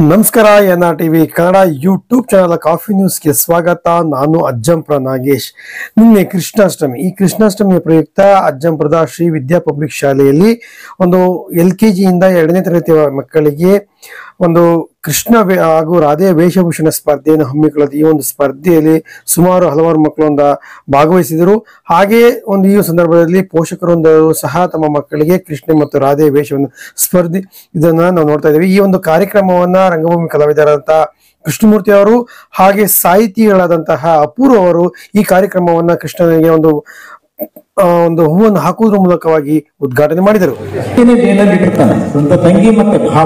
ನಮಸ್ಕಾರ N R TV Kannada YouTube channel coffee ನ್ಯೂಸ್ಗೆ ಸ್ವಾಗತ. ನಾನು ಅಜ್ಜಂಪುರ ನಾಗೇಶ್. ನಿನ್ನೆ ಕೃಷ್ಣಾಷ್ಟಮಿ. ಈ ಕೃಷ್ಣಾಷ್ಟಮಿಯ ಪ್ರಯುಕ್ತ ಅಜ್ಜಂಪುರದ ಶ್ರೀ ವಿದ್ಯಾ ಪಬ್ಲಿಕ್ ಶಾಲೆಯಲ್ಲಿ ಒಂದು LKG ಇಂದ 2ನೇ ತರಗತಿ ಮಕ್ಕಳಿಗೆ ಒಂದು ಕೃಷ್ಣ ಹಾಗೂ ರಾಧೆಯ ವೇಷಭೂಷಣ ಸ್ಪರ್ಧೆಯನ್ನು ಹಮ್ಮಿಕೊಳ್ಳುತ್ತೆ. ಈ ಒಂದು ಸ್ಪರ್ಧೆಯಲ್ಲಿ ಸುಮಾರು ಹಲವಾರು ಮಕ್ಕಳು ಭಾಗವಹಿಸಿದರು. ಹಾಗೆ ಈ ಸಂದರ್ಭದಲ್ಲಿ ಪೋಷಕರೊಂದರು ಸಹ ತಮ್ಮ ಮಕ್ಕಳಿಗೆ ಕೃಷ್ಣ ಮತ್ತು ರಾಧೆಯ ವೇಷವನ್ನು ಸ್ಪರ್ಧೆ ಇದನ್ನ ನಾವು ನೋಡ್ತಾ ಇದ್ದೇವೆ. ಈ ಒಂದು ಕಾರ್ಯಕ್ರಮವನ್ನ ರಂಗಭೂಮಿ ಕಲಾವಿದರಾದಂತಹ ಕೃಷ್ಣಮೂರ್ತಿ ಅವರು ಹಾಗೆ ಸಾಹಿತಿಗಳಾದಂತಹ ಅಪೂರ್ವ ಅವರು ಈ ಕಾರ್ಯಕ್ರಮವನ್ನ ಕೃಷ್ಣನಿಗೆ ಒಂದು ಹೂವನ್ನು ಹಾಕುವುದರ ಮೂಲಕವಾಗಿ ಉದ್ಘಾಟನೆ ಮಾಡಿದರು. ಸ್ವಂತ ತಂಗಿ ಮತ್ತೆ ಭಾವ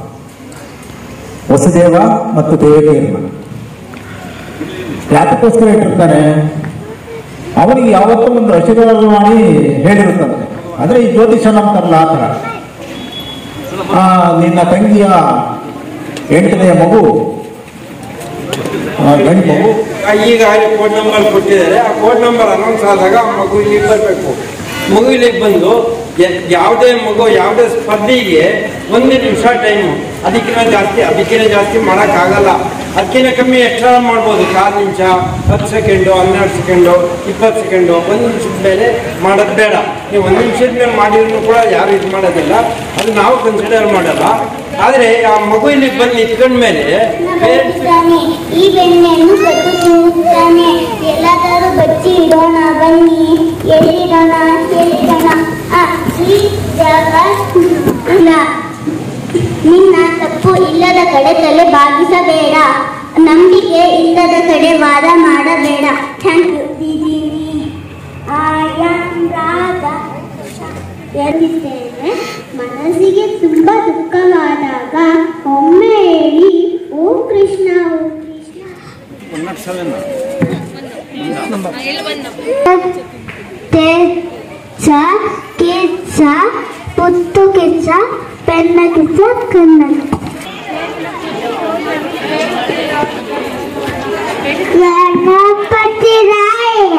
ವಸುದೇವ ಮತ್ತು ದೇವಕಿಯಮ್ಮ ಯಾತಕ್ಕೋಸ್ಕರ ಇಟ್ಟಿರ್ತಾನೆ, ಅವನಿಗೆ ಯಾವತ್ತೂ ಒಂದು ಆಶೀರ್ವಾದ ಮಾಡಿ ಹೇಳಿರುತ್ತಾನೆ. ಆದ್ರೆ ಈ ಜ್ಯೋತಿಷ ಅಂತಾರಲ್ಲ ಆ ತರ ನಿನ್ನ ತಂಗಿಯ 8ನೇ ಮಗು ಗಂಡು ಮಗು ಈಗ ಕೋಡ್ ನಂಬರ್ ಕೊಟ್ಟಿದ್ದಾರೆ. ಆ ಕೋಡ್ ನಂಬರ್ ಅನೌನ್ಸ್ ಆದಾಗ ಆ ಮಗು ಇಲ್ಲಿಗೆ ಬರಬೇಕು. ಮಗು ಇಲ್ಲಿಗೆ ಬಂದು ಯಾವುದೇ ಮಗು ಯಾವುದೇ ಸ್ಪರ್ಧೆಗೆ 1 ನಿಮಿಷ ಟೈಮು, ಅದಕ್ಕಿಂತ ಜಾಸ್ತಿ ಮಾಡೋಕ್ಕಾಗಲ್ಲ. ಅದಕ್ಕಿಂತ ಕಮ್ಮಿ ಎಕ್ಸ್ಟ್ರಾ ಮಾಡ್ಬೋದು. 4 ನಿಮಿಷ, 10 ಸೆಕೆಂಡು, 12 ಸೆಕೆಂಡು, 20 ಸೆಕೆಂಡು. 1 ನಿಮಿಷದ ಮೇಲೆ ಮಾಡೋದು ಬೇಡ. ನೀವು 1 ನಿಮಿಷದ ಮೇಲೆ ಮಾಡಿದ್ರು ಕೂಡ ಯಾರು ಇದು ಮಾಡೋದಿಲ್ಲ, ಅದು ನಾವು ಕನ್ಸಿಡರ್ ಮಾಡಲ್ಲ. ಆದರೆ ಆ ಮಗು ಇಲ್ಲಿ ಬಂದು ನಿಂತ್ಕೊಂಡ್ಮೇಲೆ ಈ ಬೆಣ್ಣೆಯನ್ನು ಕಟ್ಟುತ್ತಾನೆ, ಎಲ್ಲಾದರೂ ಬಚ್ಚಿ ಇಡೋಣ, ಬನ್ನಿ ಎಲ್ಲಿಡೋಣ ಎಲ್ಲಿಡೋಣ. ಈ ಜಾಗ ಇಲ್ಲ, ನಿನ್ನ ತಪ್ಪು ಇಲ್ಲದ ಕಡೆ ತಲೆ ಬಾಗಿಸಬೇಡ, ನಂಬಿಕೆ ಇಲ್ಲದ ಕಡೆ ವಾದ ಮಾಡಬೇಡ. Thank you Didi. ಎಂದಿದ್ದೇನೆ, ಮನಸ್ಸಿಗೆ ತುಂಬ ದುಃಖವಾದಾಗ ಒಮ್ಮೆ ಹೇಳಿ, ಓ ಕೃಷ್ಣ ಓ ಕೃಷ್ಣ. ಕಿಚ್ಚ ಪುತ್ತು ಕಿಚ್ಚ ಪೆನ್ನ ಕಿಚ್ಚ ಕನ್ನ ಗಣಪತಿ ರಾಯ.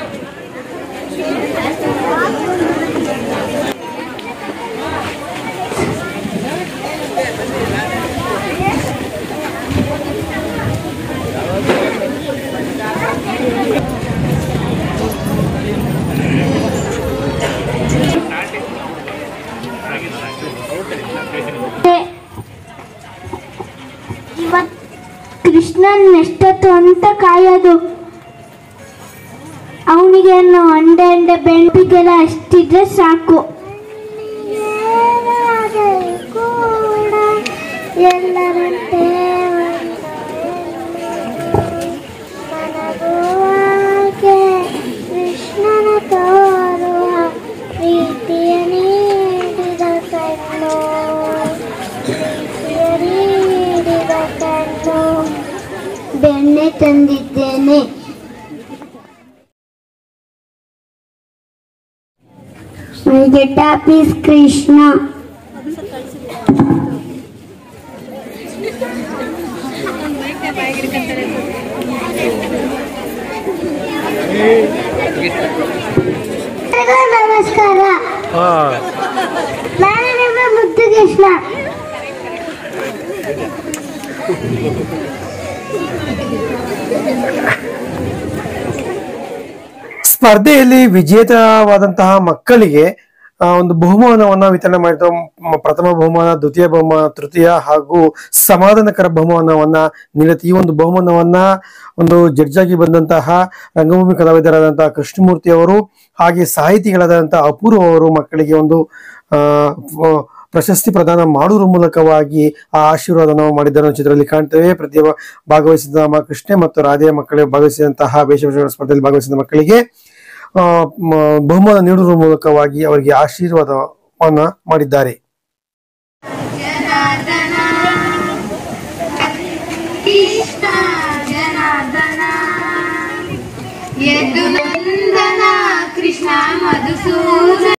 ಕೃಷ್ಣನ್ ಎಷ್ಟೊತ್ತು ಅಂತ ಕಾಯೋದು, ಅವನಿಗೆ ಅಂಡೆ ಬೆಂಪಿಗೆಲ್ಲ ಅಷ್ಟಿದ್ರೆ ಸಾಕು. ಎಲ್ಲರಂತೆ ಕೃಷ್ಣನ ತೋರುವ ಪ್ರೀತಿಯ ನೀಡಿದ ಕಣ್ಣು, ಬೆಣ್ಣೆ ತಂದಿದ್ದೇನೆ. Get up is Krishna. ನಮಸ್ಕಾರ, ನಾನು ನಿಮ್ಮ ಮುದ್ದು ಕೃಷ್ಣ. ಸ್ಪರ್ಧೆಯಲ್ಲಿ ವಿಜೇತವಾದಂತಹ ಮಕ್ಕಳಿಗೆ ಒಂದು ಬಹುಮಾನವನ್ನ ವಿತರಣೆ ಮಾಡಿದ. ಪ್ರಥಮ ಬಹುಮಾನ, ದ್ವಿತೀಯ ಬಹುಮಾನ, ತೃತೀಯ ಹಾಗೂ ಸಮಾಧಾನಕರ ಬಹುಮಾನವನ್ನ ನೀಡುತ್ತೆ. ಈ ಒಂದು ಬಹುಮಾನವನ್ನ ಜಡ್ಜ್ ಆಗಿ ಬಂದಂತಹ ರಂಗಭೂಮಿ ಕಲಾವಿದರಾದಂತಹ ಕೃಷ್ಣಮೂರ್ತಿ ಅವರು ಹಾಗೆ ಸಾಹಿತಿಗಳಾದಂತಹ ಅಪೂರ್ವ ಅವರು ಮಕ್ಕಳಿಗೆ ಪ್ರಶಸ್ತಿ ಪ್ರದಾನ ಮಾಡುವುದರ ಮೂಲಕವಾಗಿ ಆ ಆಶೀರ್ವಾದನ ಮಾಡಿದ್ದನ್ನು ಚಿತ್ರದಲ್ಲಿ ಕಾಣ್ತೇವೆ. ಭಾಗವಹಿಸಿದ ಕೃಷ್ಣ ಮತ್ತು ರಾಧೆಯ ಮಕ್ಕಳಿಗೆ ಭಾಗವಹಿಸಿದಂತಹ ವೇಷಭೂಷಣ ಸ್ಪರ್ಧೆಯಲ್ಲಿ ಭಾಗವಹಿಸಿದ ಮಕ್ಕಳಿಗೆ ಬಹುಮಾನ ನೀಡುವುದರ ಮೂಲಕವಾಗಿ ಅವರಿಗೆ ಆಶೀರ್ವಾದವನ್ನ ಮಾಡಿದ್ದಾರೆ. ಕೃಷ್ಣ ಮಧುಸೂದನ